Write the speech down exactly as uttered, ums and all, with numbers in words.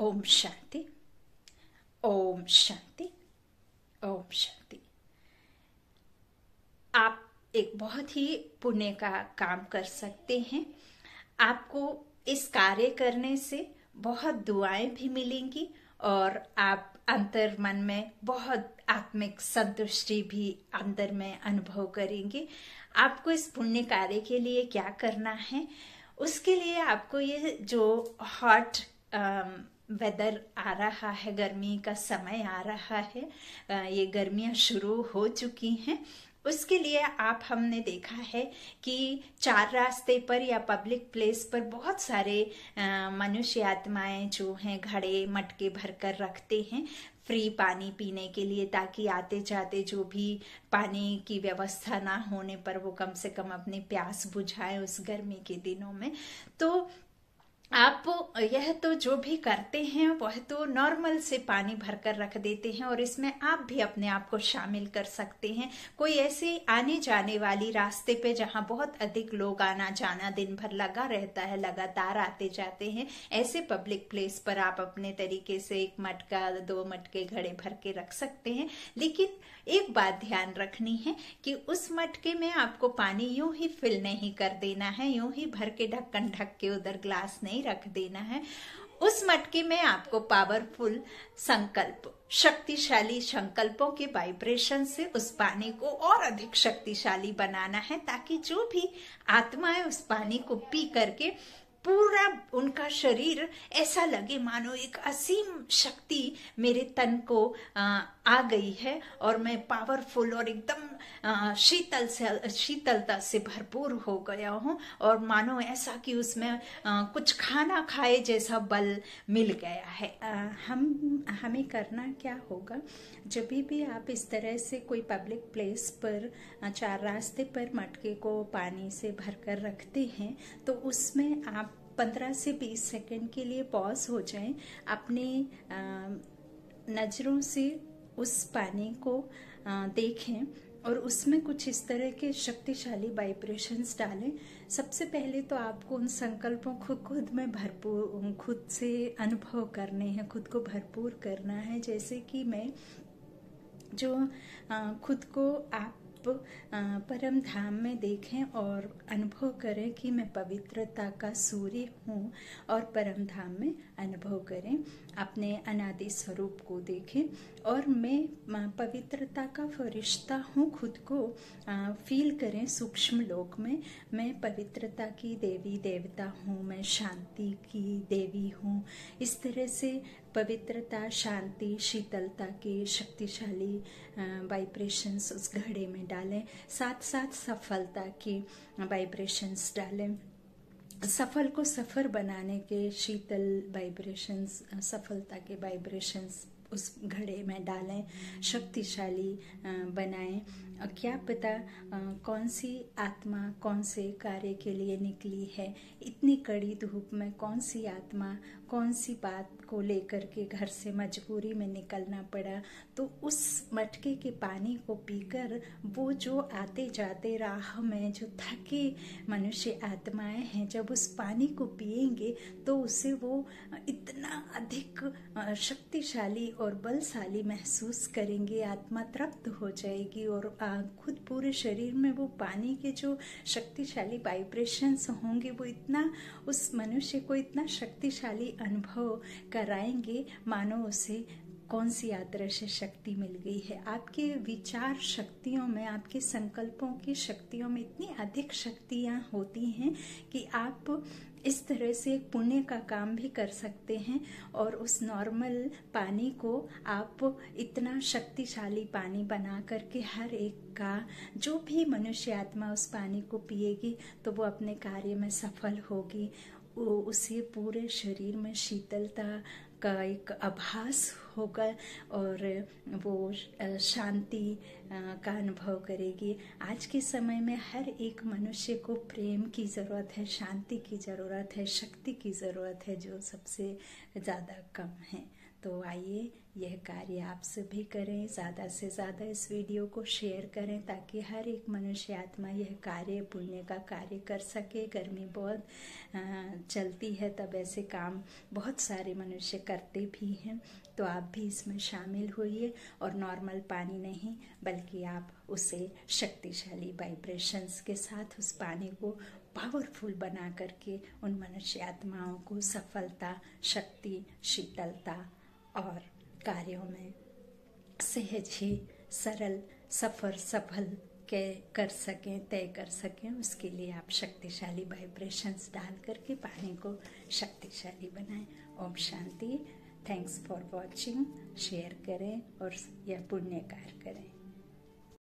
ओम शांति। ओम शांति। ओम शांति। आप एक बहुत ही पुण्य का काम कर सकते हैं। आपको इस कार्य करने से बहुत दुआएं भी मिलेंगी और आप अंतर मन में बहुत आत्मिक संतुष्टि भी अंदर में अनुभव करेंगे। आपको इस पुण्य कार्य के लिए क्या करना है, उसके लिए आपको ये जो हॉट वेदर आ रहा है, गर्मी का समय आ रहा है, ये गर्मियाँ शुरू हो चुकी हैं, उसके लिए आप हमने देखा है कि चार रास्ते पर या पब्लिक प्लेस पर बहुत सारे मनुष्य आत्माएं जो हैं घड़े मटके भर कर रखते हैं फ्री पानी पीने के लिए, ताकि आते जाते जो भी पानी की व्यवस्था ना होने पर वो कम से कम अपनी प्यास बुझाएं उस गर्मी के दिनों में। तो आप यह तो जो भी करते हैं वह तो नॉर्मल से पानी भरकर रख देते हैं और इसमें आप भी अपने आप को शामिल कर सकते हैं। कोई ऐसे आने जाने वाली रास्ते पे जहां बहुत अधिक लोग आना जाना दिन भर लगा रहता है, लगातार आते जाते हैं, ऐसे पब्लिक प्लेस पर आप अपने तरीके से एक मटका दो मटके घड़े भर के रख सकते हैं। लेकिन एक बात ध्यान रखनी है कि उस मटके में आपको पानी यूं ही फिल नहीं कर देना है, यूं ही भर के ढक्कन ढक के उधर ग्लास नहीं रख देना है। उस मटके में आपको पावरफुल संकल्प, शक्तिशाली संकल्पों के वाइब्रेशन से उस पानी को और अधिक शक्तिशाली बनाना है, ताकि जो भी आत्माएं उस पानी को पी करके पूरा उनका शरीर ऐसा लगे मानो एक असीम शक्ति मेरे तन को आ, आ गई है और मैं पावरफुल और एकदम शीतल से शीतलता से भरपूर हो गया हूँ, और मानो ऐसा कि उसमें आ, कुछ खाना खाए जैसा बल मिल गया है। आ, हम हमें करना क्या होगा, जब भी आप इस तरह से कोई पब्लिक प्लेस पर चार रास्ते पर मटके को पानी से भरकर रखते हैं, तो उसमें आप पंद्रह से बीस सेकंड के लिए पॉज हो जाएं, अपने नज़रों से उस पानी को देखें और उसमें कुछ इस तरह के शक्तिशाली वाइब्रेशंस डालें। सबसे पहले तो आपको उन संकल्पों को खुद में भरपूर खुद से अनुभव करने हैं, खुद को भरपूर करना है। जैसे कि मैं जो खुद को आप परम धाम में देखें और अनुभव करें कि मैं पवित्रता का सूर्य हूँ, और परम धाम में अनुभव करें, अपने अनादि स्वरूप को देखें और मैं पवित्रता का फरिश्ता हूँ। खुद को फील करें सूक्ष्म लोक में, मैं पवित्रता की देवी देवता हूँ, मैं शांति की देवी हूँ। इस तरह से पवित्रता, शांति, शीतलता के शक्तिशाली वाइब्रेशंस उस घड़े में डालें। साथ साथ सफलता के वाइब्रेशंस डालें। सफल को सफर बनाने के शीतल वाइब्रेशंस, सफलता के वाइब्रेशंस उस घड़े में डालें, शक्तिशाली बनाएं। क्या पता कौन सी आत्मा कौन से कार्य के लिए निकली है, इतनी कड़ी धूप में कौन सी आत्मा कौन सी बात को लेकर के घर से मजबूरी में निकलना पड़ा, तो उस मटके के पानी को पीकर वो जो आते जाते राह में जो थके मनुष्य आत्माएं हैं, जब उस पानी को पिएंगे तो उसे वो इतना अधिक शक्तिशाली और बलशाली महसूस करेंगे। आत्मा तृप्त हो जाएगी और खुद पूरे शरीर में वो पानी के जो शक्तिशाली वाइब्रेशंस होंगे वो इतना उस मनुष्य को इतना शक्तिशाली अनुभव कराएंगे मानो उसे कौन सी आदर्श शक्ति मिल गई है। आपके विचार शक्तियों में, आपके संकल्पों की शक्तियों में इतनी अधिक शक्तियाँ होती हैं कि आप इस तरह से एक पुण्य का काम भी कर सकते हैं और उस नॉर्मल पानी को आप इतना शक्तिशाली पानी बना करके हर एक का, जो भी मनुष्य आत्मा उस पानी को पिएगी तो वो अपने कार्य में सफल होगी। वो उसे पूरे शरीर में शीतलता का एक आभास होगा और वो शांति का अनुभव करेगी। आज के समय में हर एक मनुष्य को प्रेम की ज़रूरत है, शांति की ज़रूरत है, शक्ति की ज़रूरत है, जो सबसे ज़्यादा कम है। तो आइए यह कार्य आप सभी करें, ज़्यादा से ज़्यादा इस वीडियो को शेयर करें ताकि हर एक मनुष्य आत्मा यह कार्य, पुण्य का कार्य कर सके। गर्मी बहुत चलती है, तब ऐसे काम बहुत सारे मनुष्य करते भी हैं, तो आप भी इसमें शामिल होइए। और नॉर्मल पानी नहीं, बल्कि आप उसे शक्तिशाली वाइब्रेशंस के साथ उस पानी को पावरफुल बना करके उन मनुष्य आत्माओं को सफलता, शक्ति, शीतलता और कार्यों में सहज ही सरल सफर सफल के कर सकें, तय कर सकें। उसके लिए आप शक्तिशाली वाइब्रेशंस डाल करके पानी को शक्तिशाली बनाएं। ओम शांति। Thanks for watching. शेयर करें और यह पुण्य कार्य करें।